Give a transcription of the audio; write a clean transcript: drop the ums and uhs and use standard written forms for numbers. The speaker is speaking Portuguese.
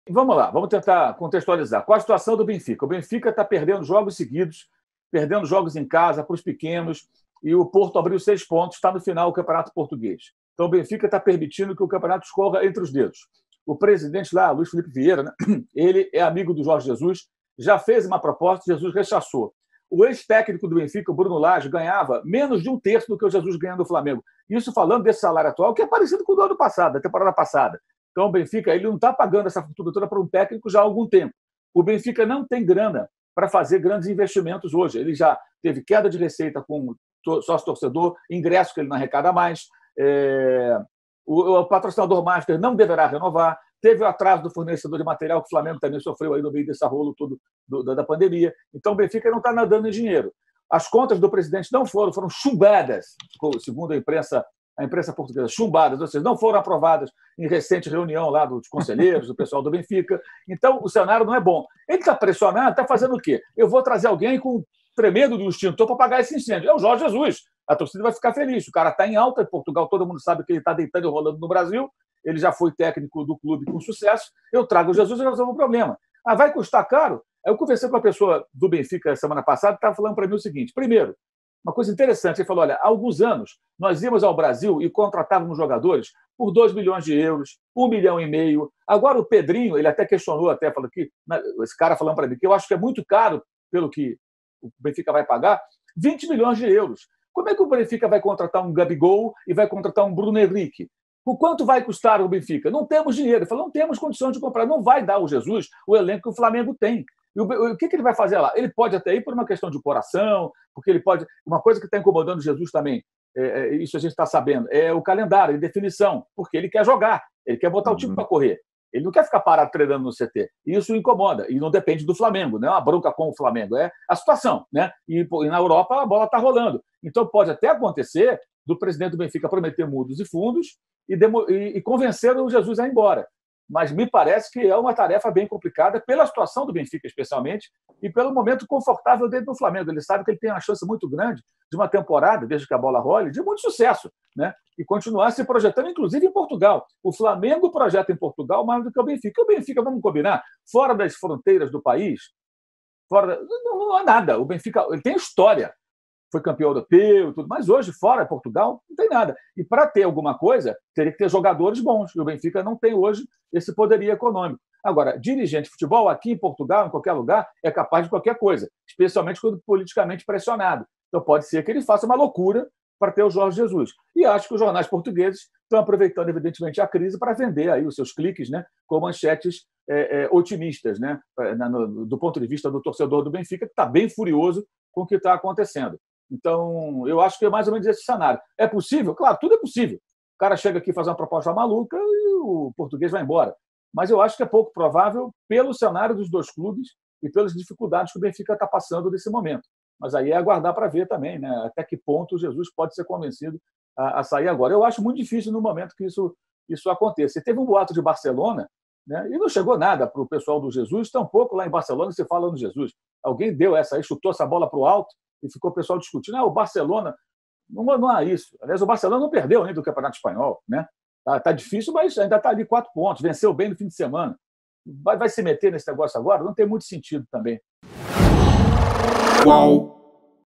Vamos lá, vamos tentar contextualizar. Qual a situação do Benfica? O Benfica está perdendo jogos seguidos, perdendo jogos em casa para os pequenos, e o Porto abriu 6 pontos, está no final do Campeonato Português. Então o Benfica está permitindo que o campeonato escorra entre os dedos. O presidente lá, Luís Felipe Vieira, né, ele é amigo do Jorge Jesus, já fez uma proposta, Jesus rechaçou. O ex-técnico do Benfica, o Bruno Lage, ganhava menos de 1/3 do que o Jesus ganha no Flamengo. Isso falando desse salário atual, que é parecido com o do ano passado, da temporada passada. Então, o Benfica ele não está pagando essa fortuna toda para um técnico já há algum tempo. O Benfica não tem grana para fazer grandes investimentos hoje. Ele já teve queda de receita com sócio-torcedor, ingresso que ele não arrecada mais, o patrocinador master não deverá renovar, teve o atraso do fornecedor de material que o Flamengo também sofreu aí no meio desse rolo todo da pandemia. Então, o Benfica não está nadando em dinheiro. As contas do presidente não foram chumbadas, segundo a imprensa portuguesa, chumbadas, ou seja, não foram aprovadas em recente reunião lá dos conselheiros, do pessoal do Benfica. Então, o cenário não é bom. Ele está pressionado, está fazendo o quê? Eu vou trazer alguém com tremendo do extintor para apagar esse incêndio. É o Jorge Jesus. A torcida vai ficar feliz. O cara está em alta em Portugal, todo mundo sabe que ele está deitando e rolando no Brasil. Ele já foi técnico do clube com sucesso. Eu trago o Jesus e resolvo o problema. Ah, vai custar caro? Eu conversei com uma pessoa do Benfica semana passada que estava falando para mim o seguinte. Primeiro, uma coisa interessante, ele falou, olha, há alguns anos nós íamos ao Brasil e contratávamos jogadores por 2 milhões de euros, 1,5 milhão. Agora o Pedrinho, ele até questionou, até falou que, esse cara falando para mim, que eu acho que é muito caro pelo que o Benfica vai pagar, 20 milhões de euros. Como é que o Benfica vai contratar um Gabigol e vai contratar um Bruno Henrique? O quanto vai custar o Benfica? Não temos dinheiro. Ele falou, não temos condições de comprar. Não vai dar ao Jesus o elenco que o Flamengo tem. E o que ele vai fazer lá? Ele pode até ir por uma questão de coração, porque ele pode... Uma coisa que está incomodando o Jesus também, isso a gente está sabendo, é o calendário, a definição, porque ele quer jogar, ele quer botar o time para correr. Ele não quer ficar parado treinando no CT. E isso incomoda. E não depende do Flamengo, não é uma bronca com o Flamengo, é a situação, né? E na Europa a bola está rolando. Então pode até acontecer do presidente do Benfica prometer mundos e fundos e convencer o Jesus a ir embora. Mas me parece que é uma tarefa bem complicada pela situação do Benfica, especialmente, e pelo momento confortável dentro do Flamengo. Ele sabe que ele tem uma chance muito grande de uma temporada, desde que a bola role, de muito sucesso, né? E continuar se projetando, inclusive em Portugal. O Flamengo projeta em Portugal mais do que o Benfica. E o Benfica, vamos combinar, fora das fronteiras do país, não há nada. O Benfica ele tem história. Foi campeão europeu, tudo, mas hoje, fora de Portugal, não tem nada. E para ter alguma coisa, teria que ter jogadores bons. E o Benfica não tem hoje esse poderio econômico. Agora, dirigente de futebol, aqui em Portugal, em qualquer lugar, é capaz de qualquer coisa, especialmente quando politicamente pressionado. Então pode ser que ele faça uma loucura para ter o Jorge Jesus. E acho que os jornais portugueses estão aproveitando, evidentemente, a crise para vender aí os seus cliques, né, com manchetes otimistas, né, do ponto de vista do torcedor do Benfica, que está bem furioso com o que está acontecendo. Então, eu acho que é mais ou menos esse cenário. É possível? Claro, tudo é possível. O cara chega aqui e faz uma proposta maluca e o português vai embora. Mas eu acho que é pouco provável pelo cenário dos dois clubes e pelas dificuldades que o Benfica está passando nesse momento. Mas aí é aguardar para ver também, né, até que ponto o Jesus pode ser convencido a sair agora. Eu acho muito difícil no momento que isso aconteça. E teve um boato de Barcelona, né, e não chegou nada para o pessoal do Jesus, tampouco lá em Barcelona se fala no Jesus. Alguém deu essa aí, chutou essa bola para o alto, e ficou o pessoal discutindo, o Barcelona, não há isso. Aliás, o Barcelona não perdeu ainda do Campeonato Espanhol, né? Tá difícil, mas ainda está ali 4 pontos, venceu bem no fim de semana. Vai se meter nesse negócio agora? Não tem muito sentido também. Qual?